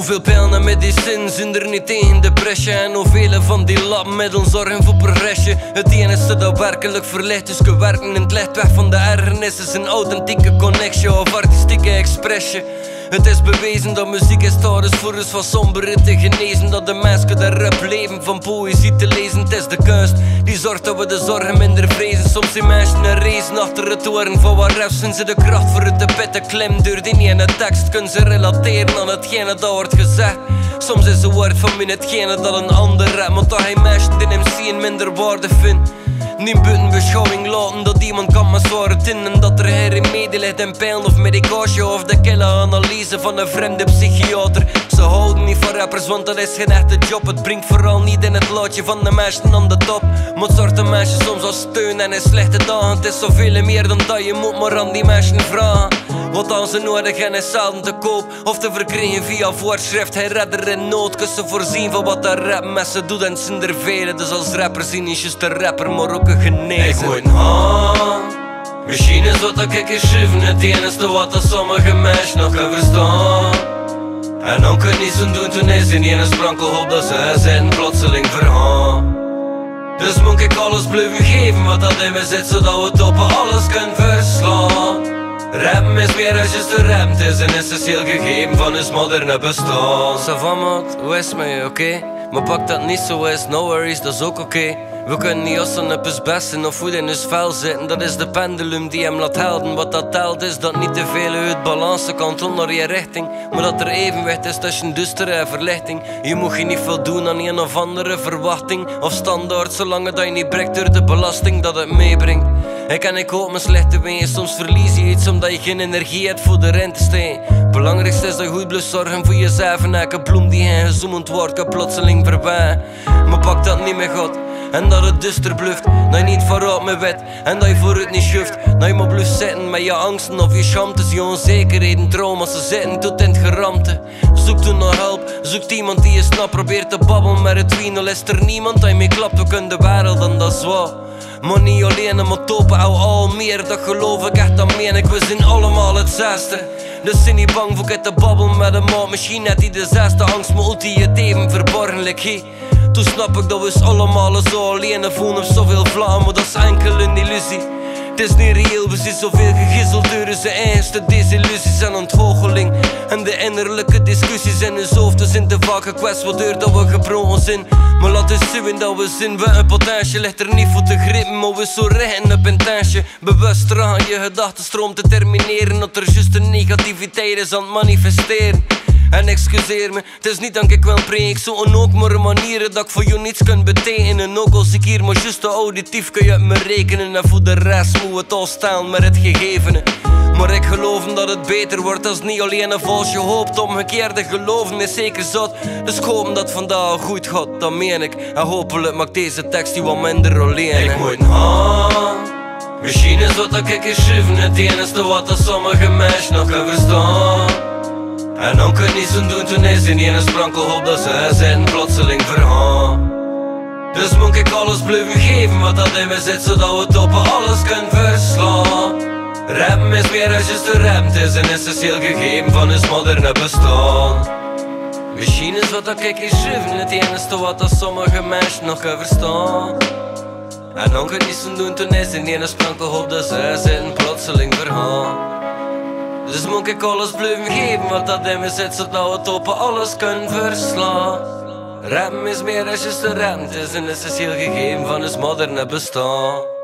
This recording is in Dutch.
Hoeveel pijl en medicijn zijn er niet tegen depressie? En hoeveel van die labmiddelen zorgen voor progressie? Het enige dat werkelijk verlicht is gewerken in het licht weg van de ergernis is een authentieke connectie of artistieke expressie. Het is bewezen dat muziek is is voor ons van sombere te genezen. Dat de mensen de rap leven van poëzie te lezen. Het is de kunst die zorgt dat we de zorgen minder vrezen. Soms zien mensen een race achter het oren van wat rap zijn ze de kracht voor het te pitten klim. Door die ene tekst kunnen ze relateren aan hetgene dat wordt gezegd. Soms is een woord van min hetgene dat een ander rap. Maar dat hij mensen in MC een minder waarde vindt. Niet buiten beschouwing laten dat iemand kan met zware tinnen. Dat er geen remedie ligt in pijlen of medicatie of de kille analyse van een vreemde psychiater. Ze houden niet van rappers want dat is geen echte job. Het brengt vooral niet in het laadje van de mensen aan de top. Maar het zorgt de mensen soms als steun en in slechte dagen. Het is zoveel meer dan dat je moet maar aan die mensen vragen. Wat aan ze nodig en is zelden te koop of te verkrijgen via voorschrift. Hij redder in nood, kussen voorzien van wat de rap met ze doet en zijn er velen. Dus als rapper zien niet juist de rapper maar ook een genezer. Ik moet een hand. Misschien is wat ik geschreven het enige wat dat sommige mensen nog kunnen verstaan. En dan kun je niet zo doen toen is in ene sprankel op dat ze zijn plotseling vergaan. Dus moet ik alles blijven geven wat dat in me zit zodat we het op alles kunnen verslaan. Rappen is meer als just een rap, het is een essentieel gegeven van ons moderne bestaan. Savamot, hoe is met je, oké? Maar pak dat niet zo is, no worries, dat is ook oké. We kunnen niet ossen op ons besten of goed in ons vel zitten. Dat is de pendulum die hem laat helden. Wat dat telt is dat niet te veel uit balans kan onder je richting. Maar dat er evenwicht is tussen duistere en verlichting. Je moet je niet veel doen aan een of andere verwachting of standaard, zolang dat je niet breekt door de belasting dat het meebrengt. Ik hoop mijn slechte wegen, soms verlies je iets omdat je geen energie hebt voor de rente steen. Belangrijkste is dat je goed blijft zorgen voor jezelf en elke bloem die ingezoomd wordt kan plotseling verdwijnen. Maar pak dat niet met God. En dat het duister bluft, dat je niet vooruit met wet en dat je vooruit niet schuift. Dat je maar blijft zitten met je angsten of je schaamtes, je onzekerheden, trauma's, ze zitten tot in het geramte. Zoek toen naar hulp, zoekt iemand die je snapt, probeert te babbelen met het wienel. Is er niemand dat je mee klapt, we kunnen de wereld dan dat is waar. Maar niet alleen, maar topen al meer, dat geloof ik echt, dat meen ik, we zijn allemaal hetzelfde. Dus zijn niet bang voor het te babbelen met een maat, misschien net die de zesde angst, maar die het even verborgenlijk he. Toen snap ik dat we allemaal zo alleen voelen op zoveel vlammen, maar dat is enkel een illusie. Het is niet reëel, we zijn zoveel gegisseld door onze eigenste desillusies en ontgoocheling. En de innerlijke discussies in ons hoofd zijn te vaak gekwetst, waardoor dat we gebroken zijn. Maar laat eens zien dat we zijn, we een potentie ligt er niet voor te grippen, maar we zo richten op een tentje. Bewust eraan je gedachtenstroom te termineren, dat er juist een negativiteit is aan het manifesteren. En excuseer me, het is niet dat ik wil preken, zo en ook maar manieren dat ik voor jou niets kan betekenen. Ook als ik hier maar juist auditief kun je me rekenen. En voor de rest moet het al staan met het gegevene. Maar ik geloof dat het beter wordt als niet alleen als je hoopt. Omgekeerde geloven is zeker zat. Dus ik hoop dat het vandaag goed gaat, dat meen ik. En hopelijk maakt deze tekst die wat minder alleen. Ik moet een hand. Misschien is wat ik geschreven het enige wat dat sommige mensen nog kunnen verstaan. En dan kun je niet zo doen toen is in ene sprankel op dat ze zijn plotseling vergaan. Dus moet ik alles blijven geven wat dat in me zit, zodat we het op alles kunnen verslaan. Rappen is meer als just een rap, het is een essentieel gegeven van ons moderne bestaan. Misschien is wat ik geschreven het enige wat dat sommige mensen nog kunnen verstaan. En dan kun je niet zo doen toen is in ene sprankel op dat ze zijn plotseling vergaan. Dus moet ik alles blijven geven wat dat in me zit, zodat we het op alles kunnen verslaan. Rappen is meer als just een rap, het is een essentieel gegeven van ons moderne bestaan.